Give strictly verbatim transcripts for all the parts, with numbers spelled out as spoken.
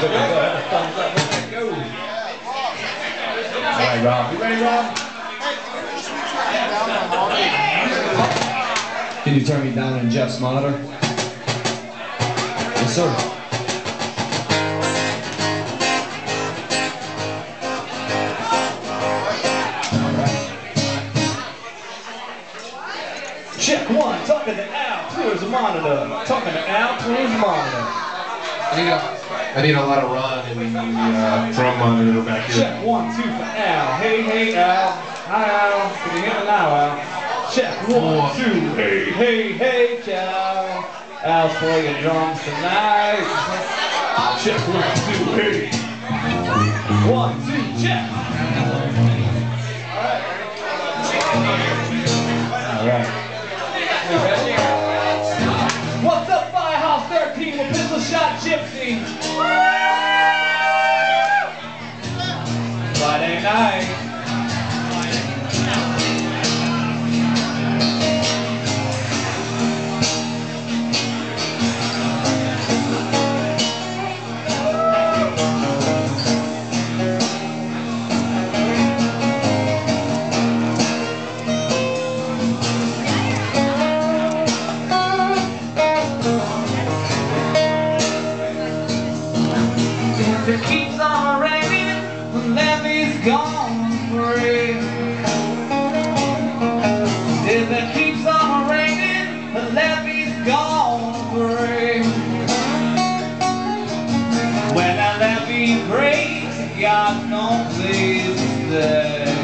Thumbs up, let's go. All right, Rob. You ready, Rob? Can you turn me down in Jeff's monitor? Yes, sir. All right. Check one. Talking to Al. Clears the monitor. Talking to Al. Clears the monitor. I need a, I need a lot of run in the uh, drum monitor back here. Check one, two for Al. Hey, hey, Al. Hi, Al. Can you hear me now, Al? Check one, two. Hey, hey, hey, ciao. Al's playing drums tonight. Check one, two, hey. One, two, check. All right. What's up, Firehouse thirteen with Pistol Shot Gypsy? Friday night. If it keeps on raining, the levee's gone free. If it keeps on raining, the levee's gone free. When that levee breaks, you got no place to stay.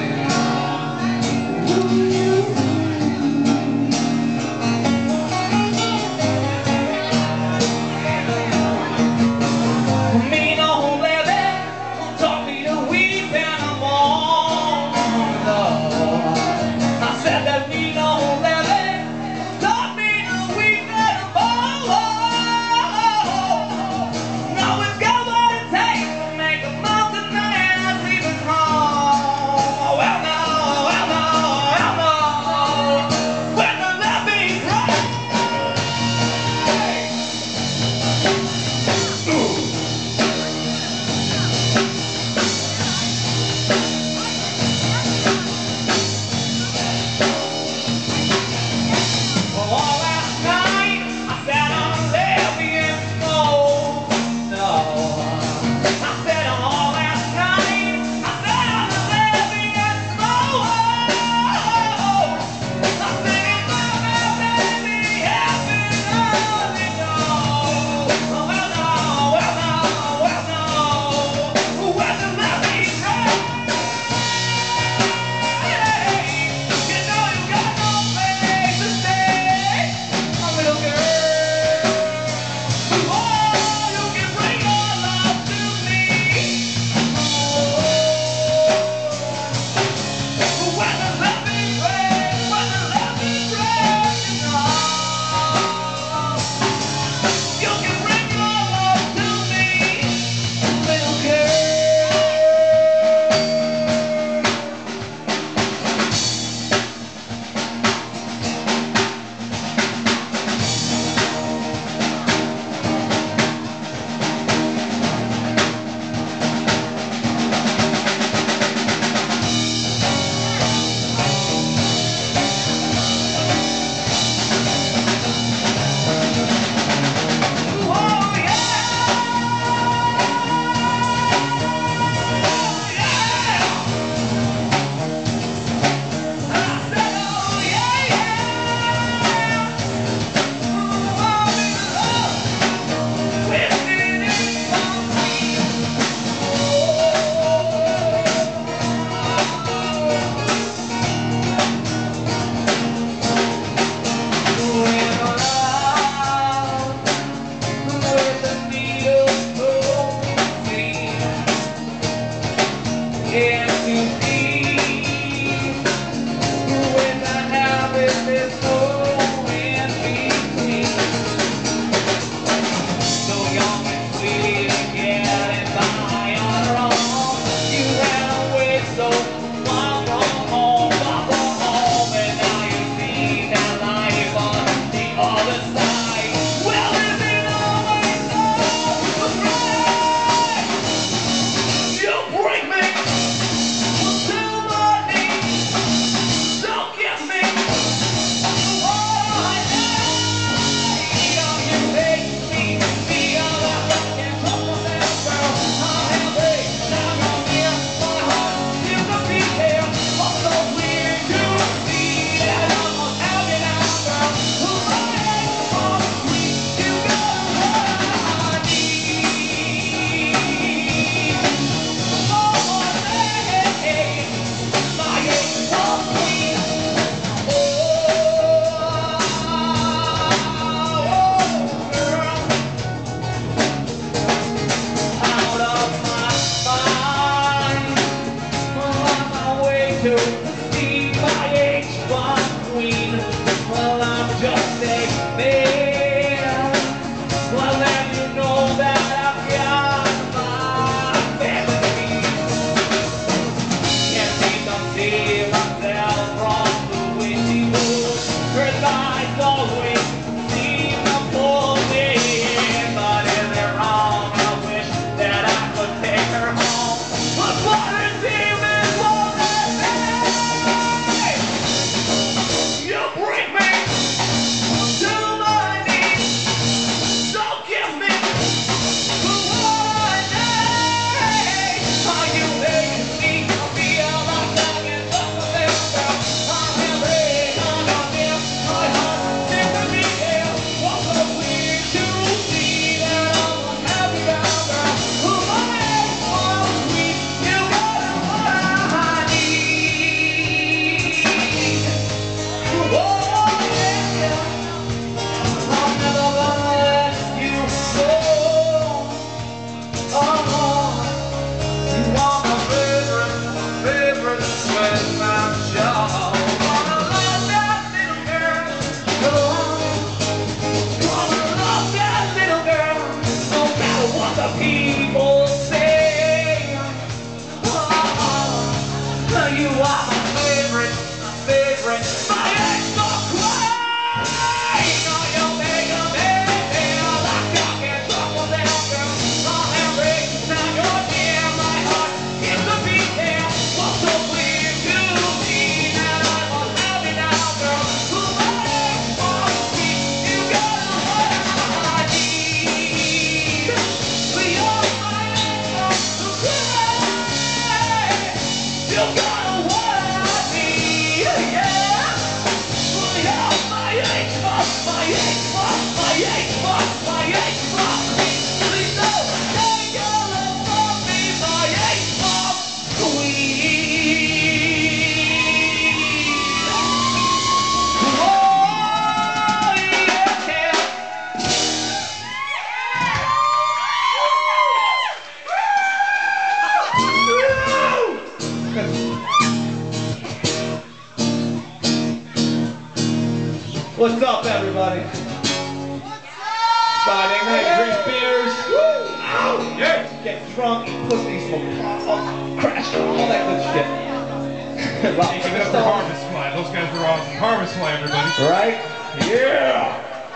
Yeah. Get drunk, eat pussy, smoke pot, all, crash, all that good shit. Hey, give it up for Harvest Fly. Those guys are awesome. Harvest Fly, everybody. Right? Yeah.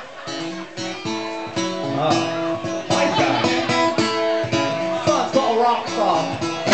Oh, my God. Song's called Rock Song.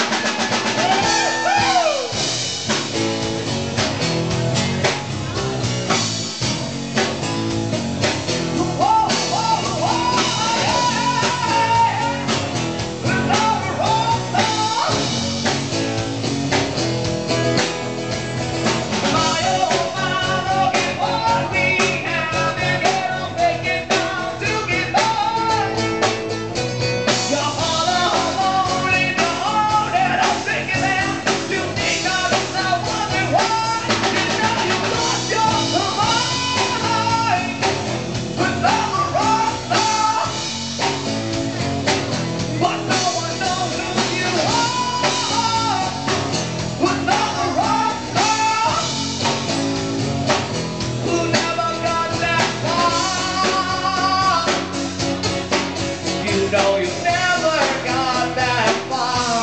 You know you never got that far.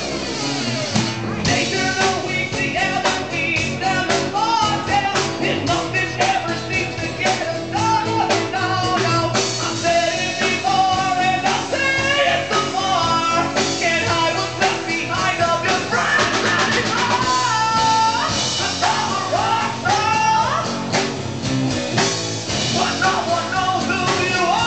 Nature the weak, the ever weak, and the mortal. If nothing ever seems to get us done, no, no. I said it before and I'll say it some more. Can't hide what's left behind of your friends anymore. I'm a rock star, but no one knows who you are.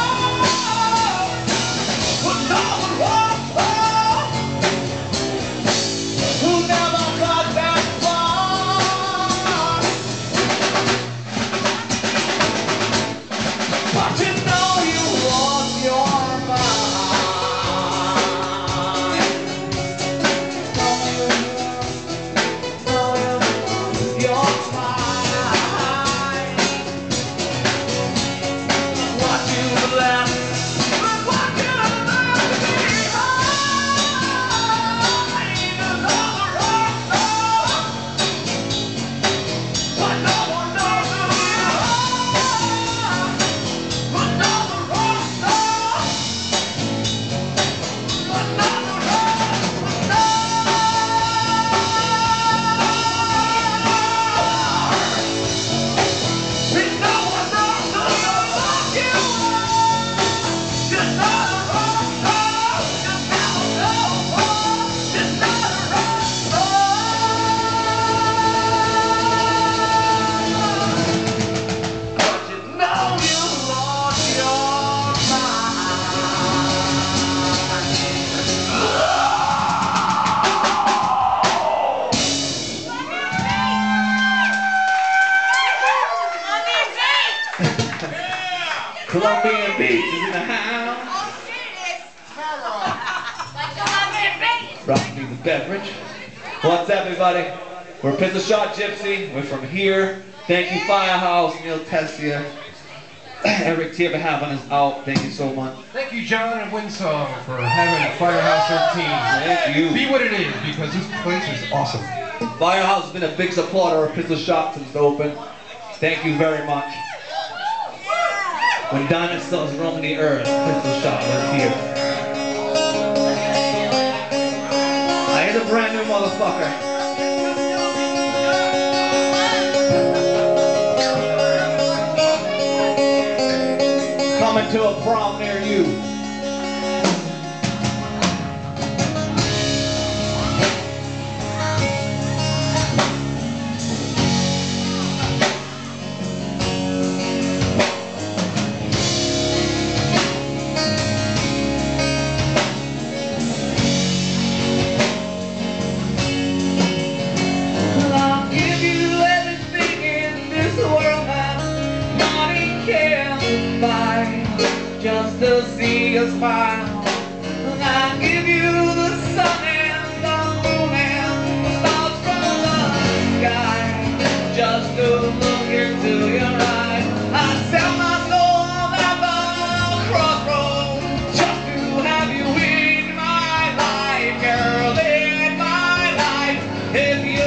Colombian Beats is in the house. Rock me the beverage. What's up, everybody? We're Pistol Shot Gypsy. We're from here. Thank you, Firehouse, Neil Tessia, Eric T for having us out. Thank you so much. Thank you, John and Winsong, for having Firehouse thirteen. Thank you. Be what it is, because this place is awesome. Firehouse has been a big supporter of Pistol Shot since it opened. Thank you very much. When dinosaurs roamed the earth, Pistol Shot was here. I ain't a brand new motherfucker. Coming to a prom near you. Just to see a smile, and I give you the sun and the moon and the stars from the sky. Just to look into your eyes, I sell my soul at the crossroads. Just to have you in my life, girl, in my life. If you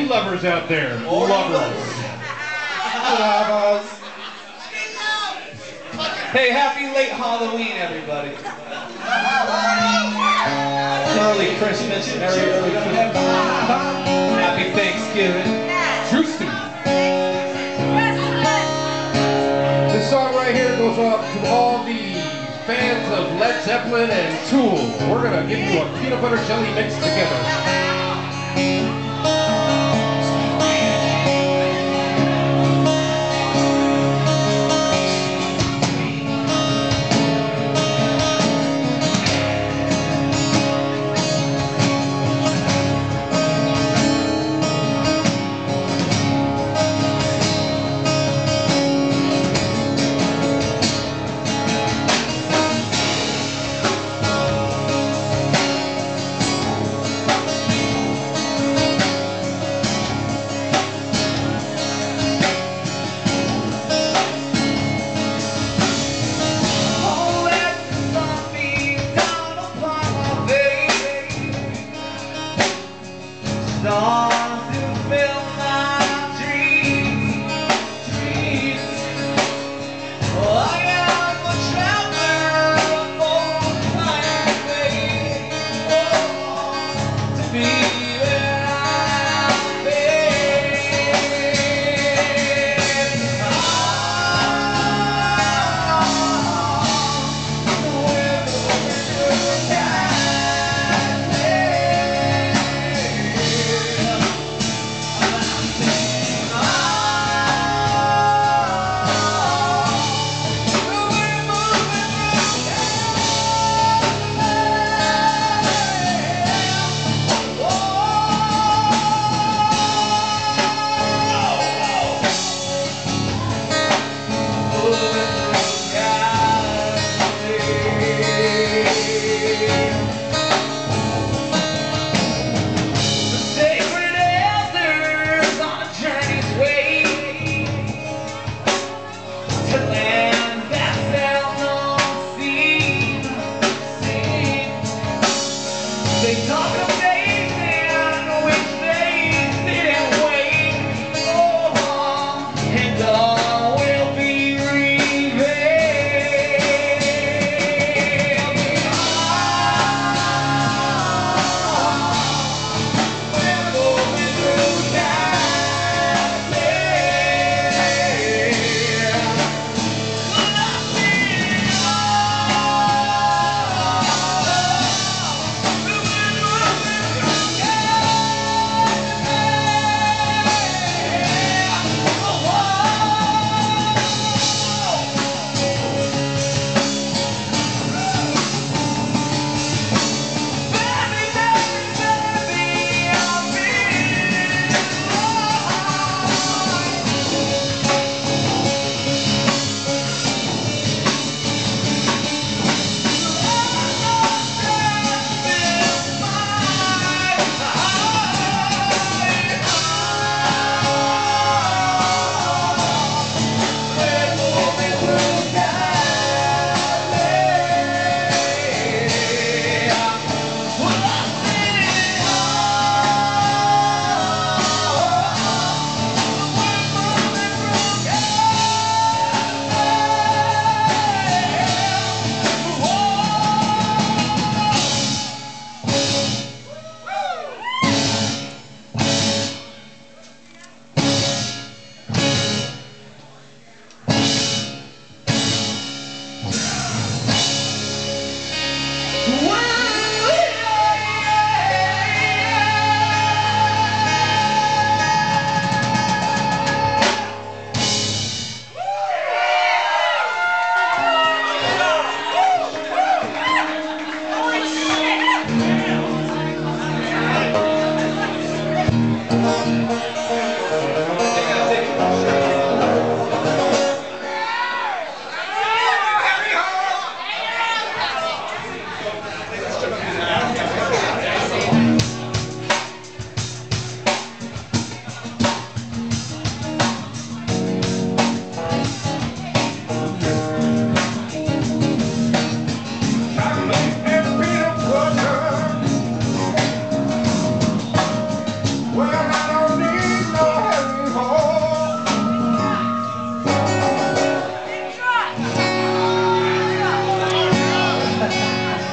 lovers out there. Lovers. Lovers. Hey, happy late Halloween, everybody. Early Christmas, early, early Christmas. Happy Thanksgiving. True. This song right here goes out to all the fans of Led Zeppelin and Tool. We're gonna give you a peanut butter jelly mix together.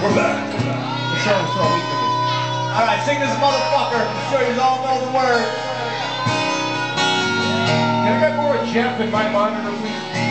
We're back. Show, show, we can. All right, sing this motherfucker. I'm sure you all know the words. Can I get more of Jeff in my monitor, please?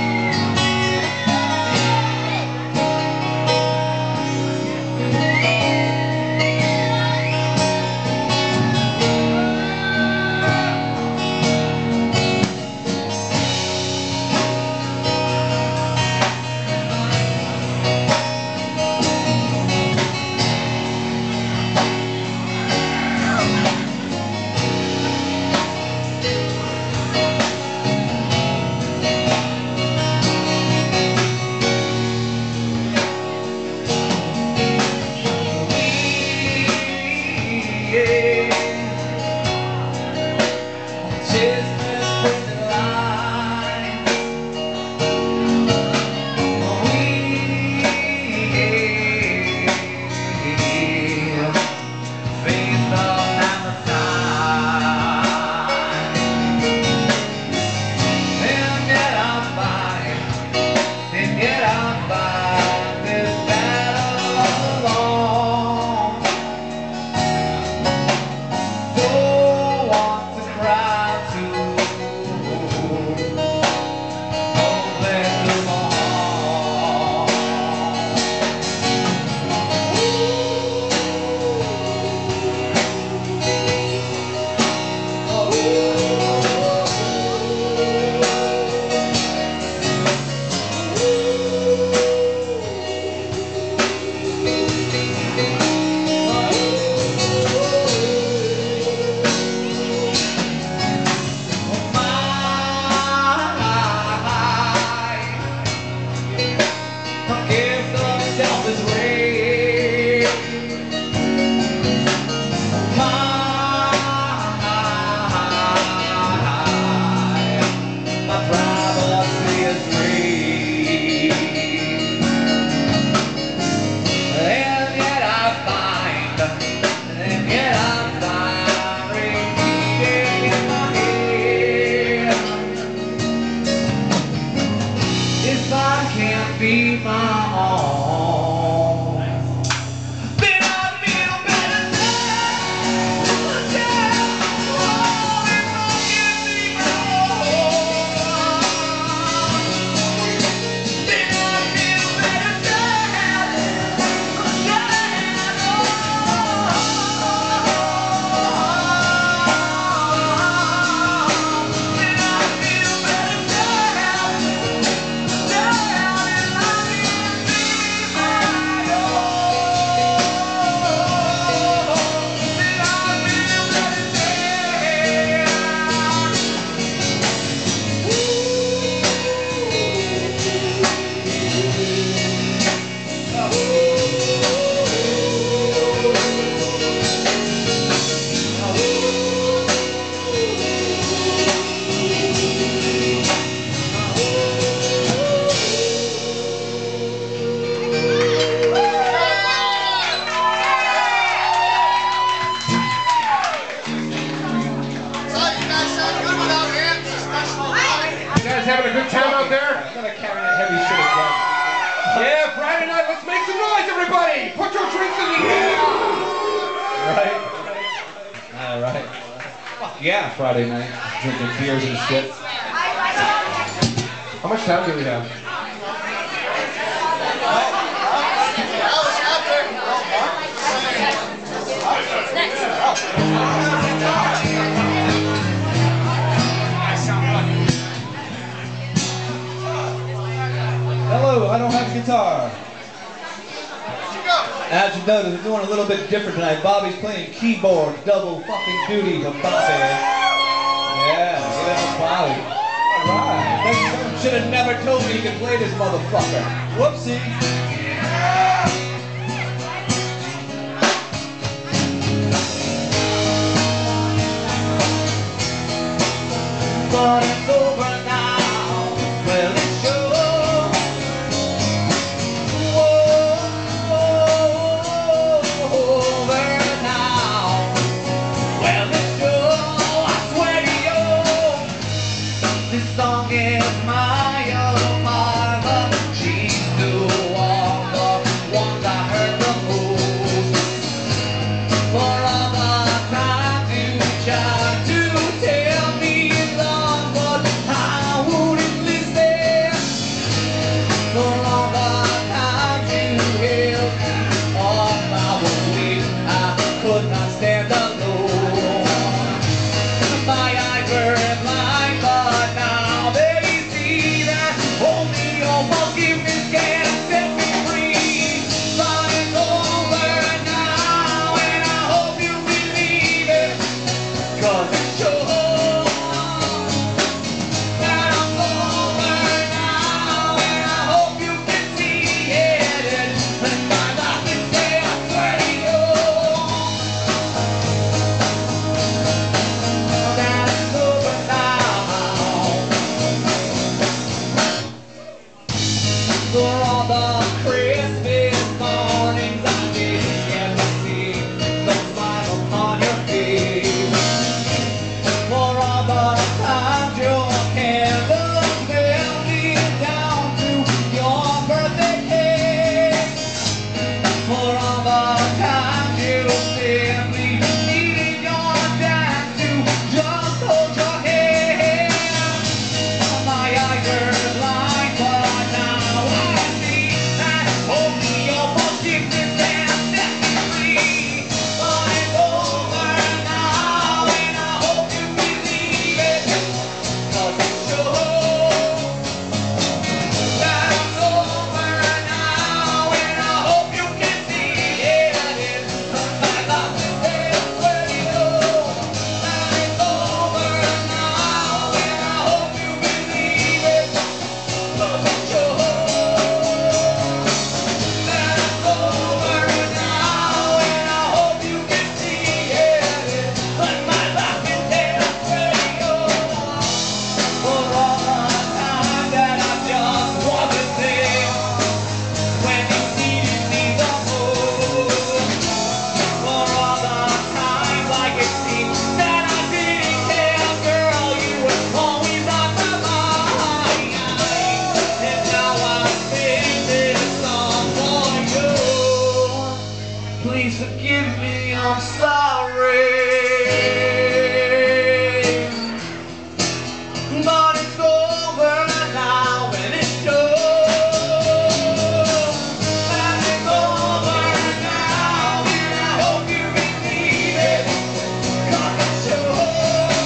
Be my own. Then I feel better now. Oh, if I can be my own. Then I feel better now. Then I feel better Having a good time out there? I'm gonna carry that heavy shit again. Yeah, Friday night, let's make some noise, everybody! Put your drinks in the air! Right? All right. Fuck yeah, Friday night. Drinking beers and shit. How much time do we have? Hello, I don't have a guitar. As you notice, we're doing a little bit different tonight. Bobby's playing keyboard, double fucking duty for Bobby. Yeah, get it for Bobby. Alright. Should have never told me you could play this motherfucker. Whoopsie. But it's over now. Well, it's sure. This song is my own mother, she's too warm. Please forgive me, I'm sorry. But it's over now and it shows. And it's over now and I hope you believe it. 'Cause it shows.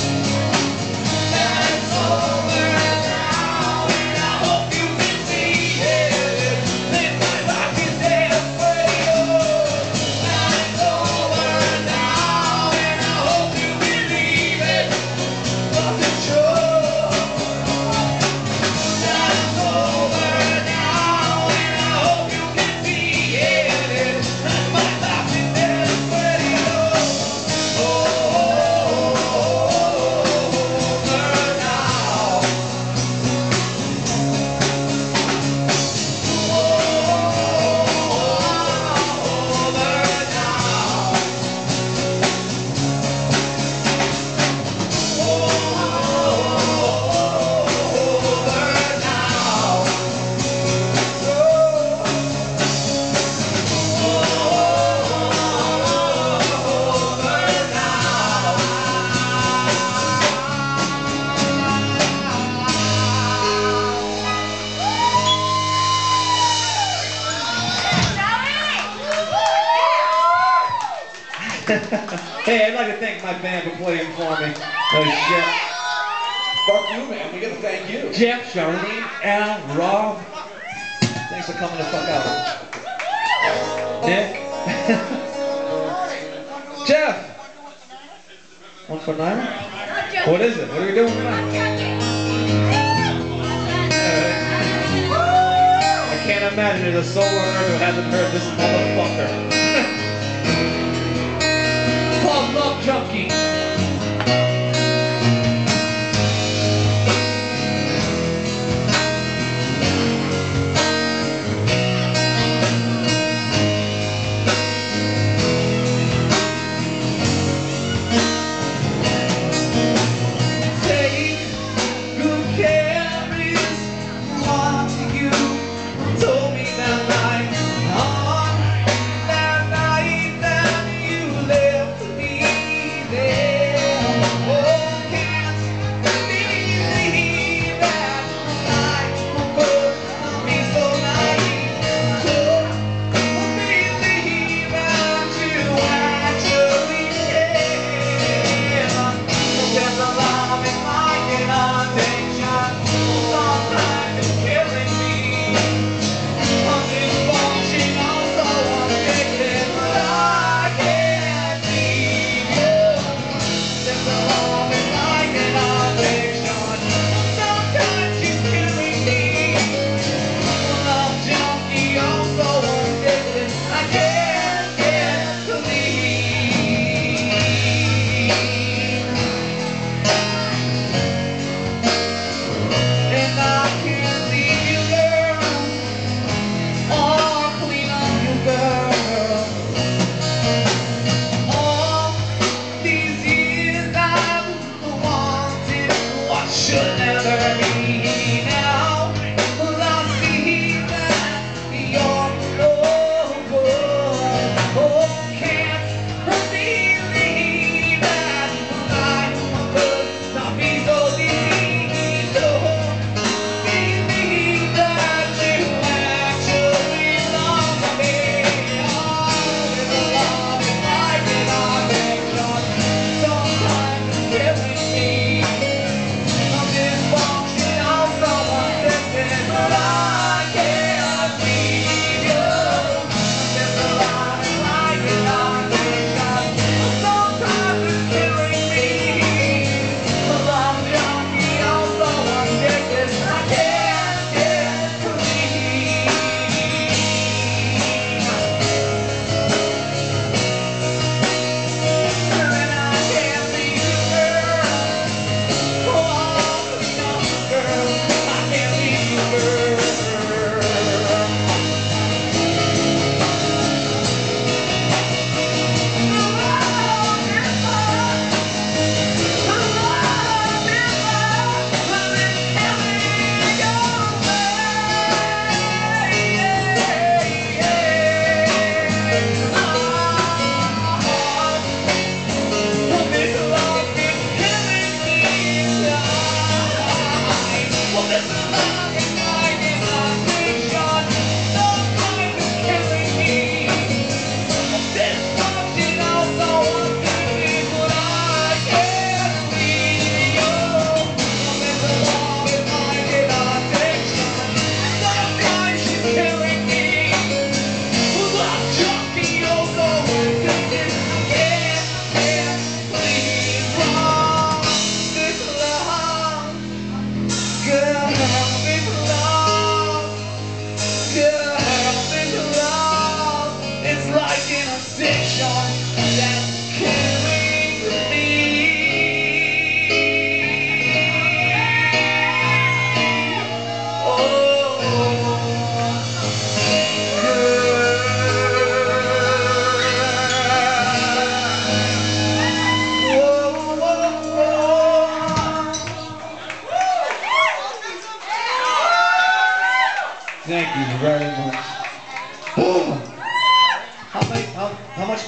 And it's over now and I hope you can see it. Live my life in desperation. And it's over now and I hope you believe it. 'Cause it shows. Hey, I'd like to thank my band for playing for me. Oh, shit. Fuck you, man. We gotta thank you. Jeff, Charlene, Al, Rob. Thanks for coming the fuck out. Nick. Jeff. One for nine? What is it? What are we doing tonight? I can't imagine there's a soul on earth who hasn't heard this motherfucker. Called Love Junkie. Take good care, please. What you told me that night on that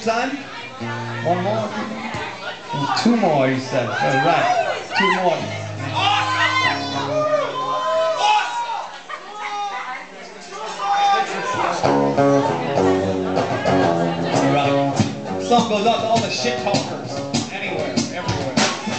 son? One more? Two more, he said. All right. Two more. All right. Song goes out to all the shit talkers. Anywhere, everywhere.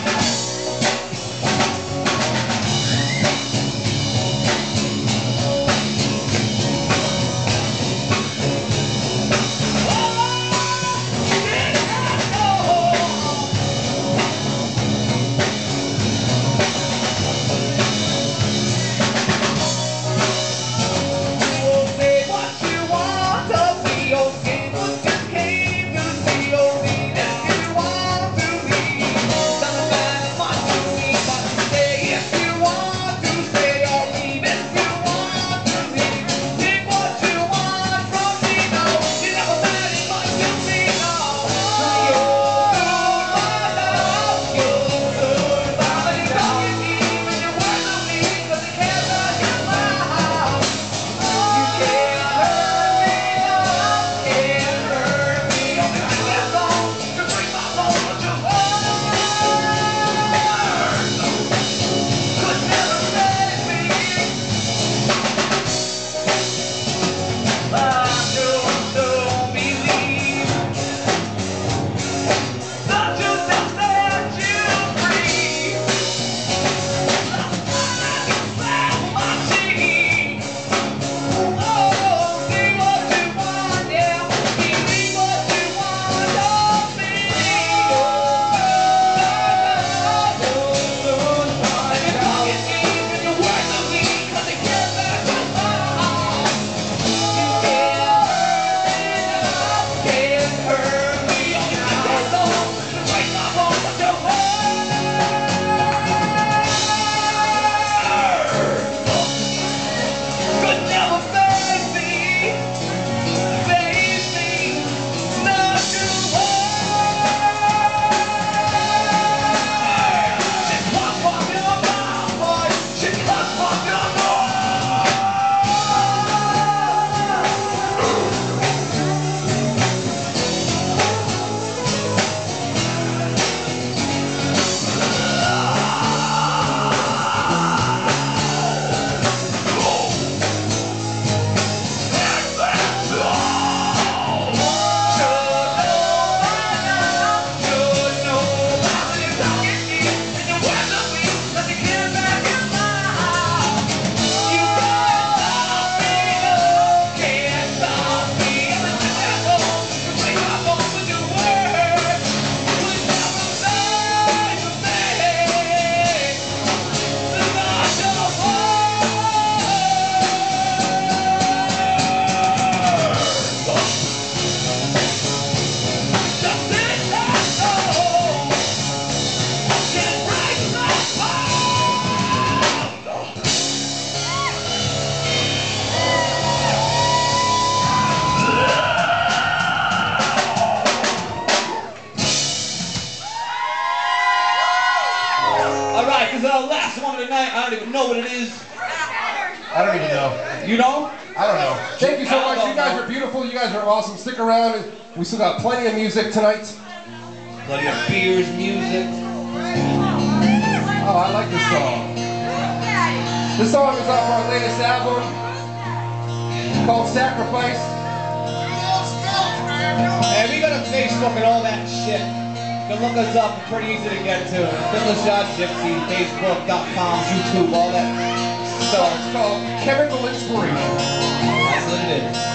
Alright, this is our last one of the night. I don't even know what it is. I don't even know. You know? I don't know. Thank you so much. You guys are beautiful. You guys are awesome. Stick around. We still got plenty of music tonight. Plenty of beers, music. Oh, I like this song. This song is off our latest album called Sacrifice. Hey, we got a Facebook and all that shit. You can look us up. It's pretty easy to get to. Fiddler's Shot Gypsy, Facebook dot com, YouTube, all that stuff. It's called Chemical Inspiration. That's what it is.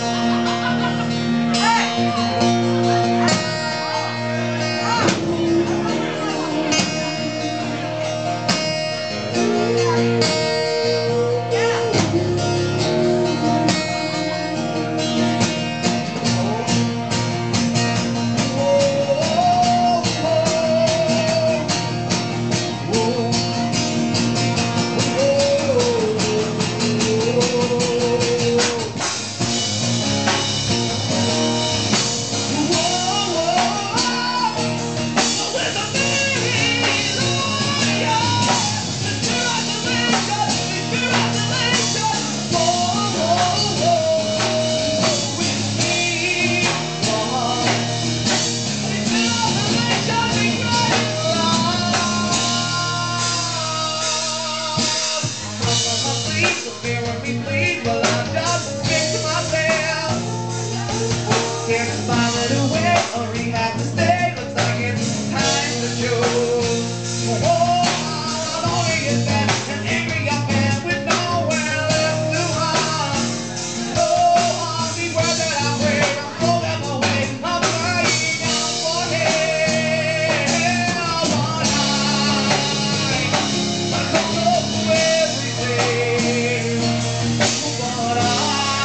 here to smile it away or rehab to stay. Looks like it's time to choose. Oh, I'm only a man, an angry young man with nowhere left to run. Oh, all these words that I wear, I'm throw them away. I'm crying out for help. One night, I don't know everything, but I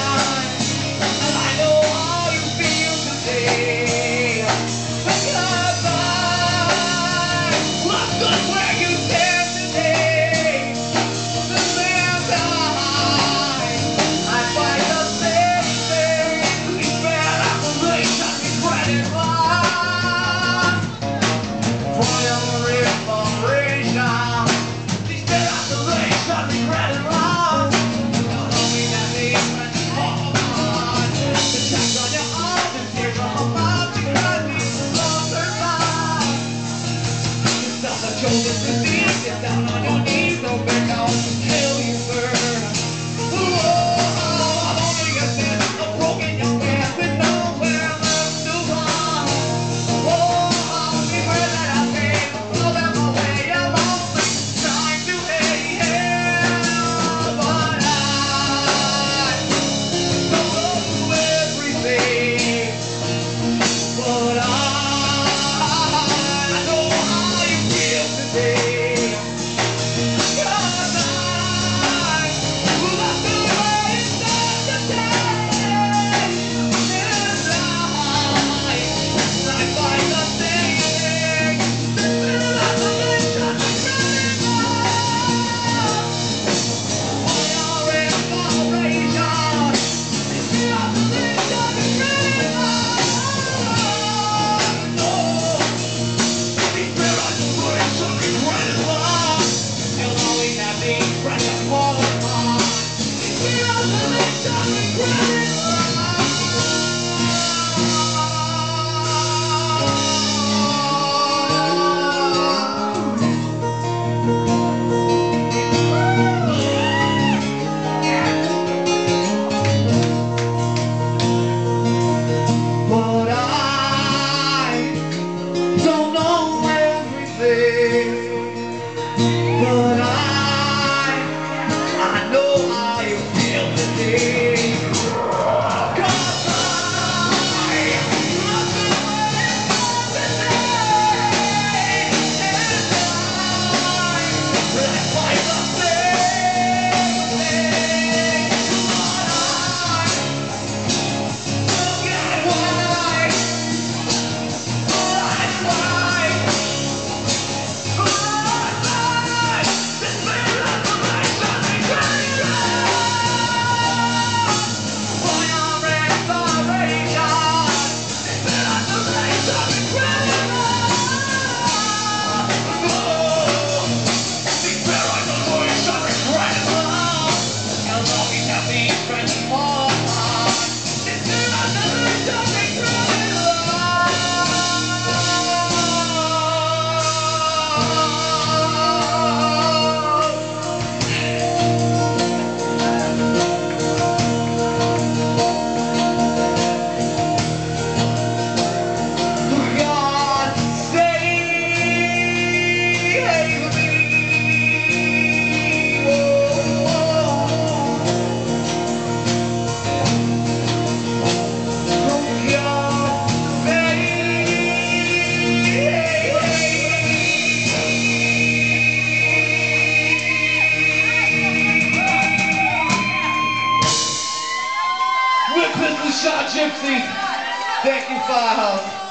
shoulders to see, get down on your knees, don't back down till you burn. Oh, I'm only a man, a broken young man with nowhere left to run. Oh, beware that I came, throw them away, I'm only trying to hate him. But I don't know everything, but I But I, I know how you feel today. 'Cause I love the way it's today. And I fight the same thing. But I look at why, that's why. Shot Gypsy. Thank you, Firehouse.